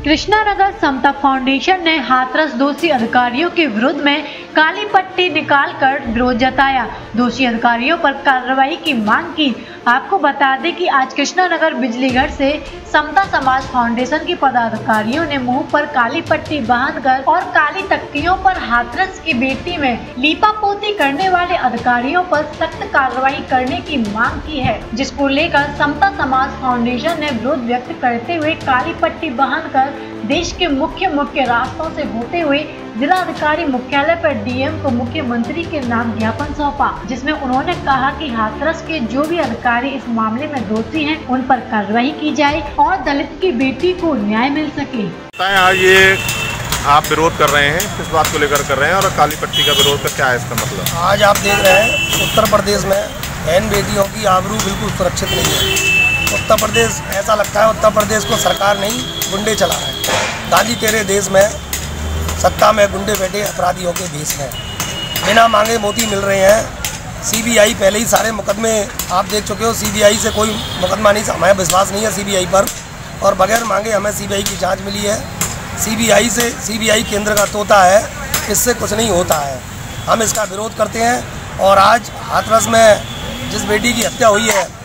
कृष्णानगर समता foundation ने हाथरस दोषी अधिकारियों के विरुद्ध में काली पट्टी निकालकर विरोध जताया। दोषी अधिकारियों पर कार्रवाई की मांग की। आपको बता दें कि आज कृष्णानगर बिजली घर से समता समाज फाउंडेशन के पदाधिकारियों ने मुंह पर काली पट्टी बांधकर और काली तख्तियों पर हाथरस की बेटी में लीपापोती करने वाले अधिकारियों पर सख्त कार्रवाई करने की मांग की है, जिसको लेकर समता समाज फाउंडेशन ने विरोध व्यक्त करते हुए काली पट्टी बांधकर देश के मुख्य रास्तों से होते हुए जिलाधिकारी मुख्यालय पर डीएम को मुख्यमंत्री के नाम ज्ञापन सौंपा, जिसमें उन्होंने कहा कि हाथरस के जो भी अधिकारी इस मामले में दोषी हैं, उन पर कार्रवाई की जाए और दलित की बेटी को न्याय मिल सके। ये आप विरोध कर रहे हैं, किस बात को लेकर कर रहे हैं और काली पट्टी का विरोध का क्या है इसका मतलब? आज आप देख रहे हैं उत्तर प्रदेश में बहन बेटियों की आबरू बिल्कुल सुरक्षित नहीं है। उत्तर प्रदेश ऐसा लगता है उत्तर प्रदेश को सरकार नहीं गुंडे चला रहे हैं। गाली तेरे देश में सत्ता में गुंडे बैठे अपराधियों के देश में बिना मांगे मोती मिल रहे हैं। सीबीआई पहले ही सारे मुकदमे आप देख चुके हो। सीबीआई से कोई मुकदमा नहीं, हमें विश्वास नहीं है सीबीआई पर, और बगैर मांगे हमें सीबीआई की जांच मिली है। सीबीआई केंद्र का तोता है, इससे कुछ नहीं होता है। हम इसका विरोध करते हैं और आज हाथरस में जिस बेटी की हत्या हुई है